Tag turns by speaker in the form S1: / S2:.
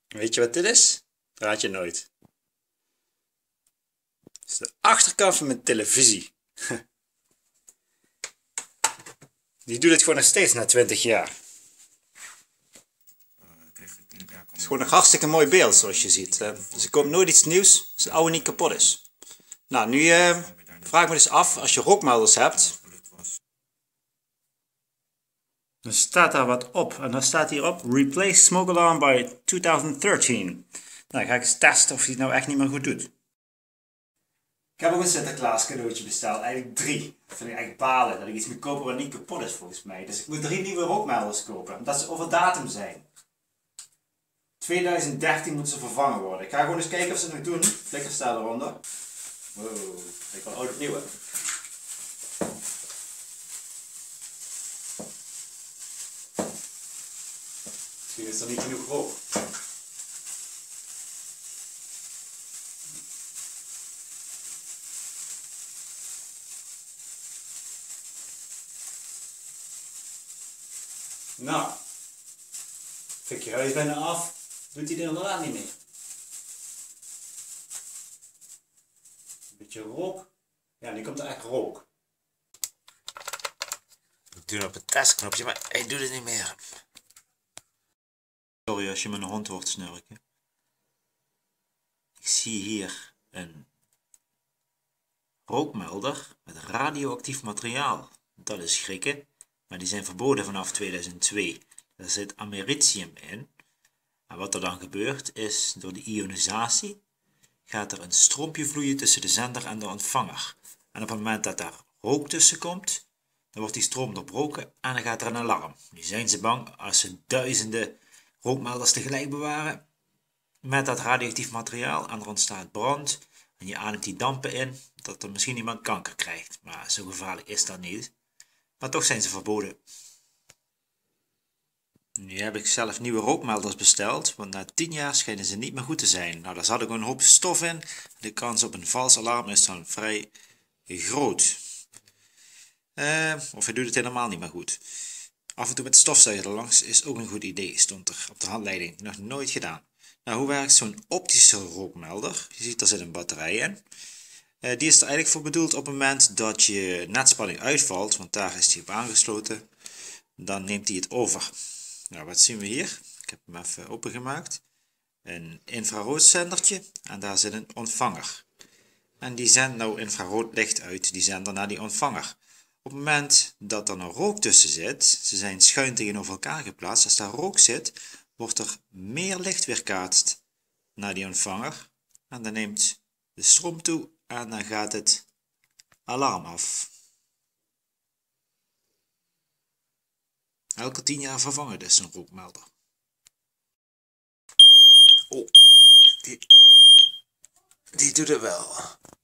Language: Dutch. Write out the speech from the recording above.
S1: Weet je wat dit is? Dat raad je nooit. Het is de achterkant van mijn televisie. Die doet het gewoon nog steeds na 20 jaar. Het is gewoon een hartstikke mooi beeld zoals je ziet. Dus er komt nooit iets nieuws als het oude niet kapot is. Nou, nu vraag ik me dus af, als je rookmelders hebt, dan staat daar wat op. En dan staat hierop, replace smoke alarm by 2013. Nou, dan ga ik eens testen of hij het nou echt niet meer goed doet. Ik heb ook een Sinterklaas cadeautje besteld, eigenlijk 3. Dat vind ik echt balen, dat ik iets moet kopen wat niet kapot is volgens mij. Dus ik moet 3 nieuwe rookmelders kopen, omdat ze over datum zijn. 2013 moeten ze vervangen worden. Ik ga gewoon eens kijken of ze het nog doen. Flikker staat eronder. Wow, ik wil oud opnieuw. Misschien is er niet genoeg rook. Nou, fik je huis bijna af, doet hij er inderdaad niet meer. Een beetje rook. Ja, nu komt er echt rook.
S2: Ik doe op het testknopje, maar hij doet het niet meer.
S1: Sorry als je mijn hond hoort snurken.
S2: Ik zie hier een rookmelder met radioactief materiaal. Dat is schrikken, maar die zijn verboden vanaf 2002. Er zit americium in. En wat er dan gebeurt is, door de ionisatie gaat er een stroompje vloeien tussen de zender en de ontvanger. En op het moment dat daar rook tussen komt, dan wordt die stroom doorbroken en dan gaat er een alarm. Nu zijn ze bang als ze duizenden rookmelders tegelijk bewaren met dat radioactief materiaal en er ontstaat brand en je ademt die dampen in, dat er misschien iemand kanker krijgt. Maar zo gevaarlijk is dat niet. Maar toch zijn ze verboden. Nu heb ik zelf nieuwe rookmelders besteld, want na 10 jaar schijnen ze niet meer goed te zijn. Nou, daar zat ook een hoop stof in. De kans op een vals alarm is dan vrij groot. Of hij doet het helemaal niet meer goed. Af en toe met stofzuiger erlangs is ook een goed idee, stond er op de handleiding. Nog nooit gedaan. Nou, hoe werkt zo'n optische rookmelder? Je ziet, er zit een batterij in. Die is er eigenlijk voor bedoeld op het moment dat je netspanning uitvalt, want daar is hij op aangesloten. Dan neemt hij het over. Nou, wat zien we hier? Ik heb hem even opengemaakt. Een infraroodzendertje en daar zit een ontvanger. En die zendt nou infrarood licht uit, die zender naar die ontvanger. Op het moment dat er nou rook tussen zit, ze zijn schuin tegenover elkaar geplaatst, als daar rook zit, wordt er meer licht weerkaatst naar die ontvanger. En dan neemt de stroom toe en dan gaat het alarm af. Elke 10 jaar vervangen dus een rookmelder. Oh, die doet het wel.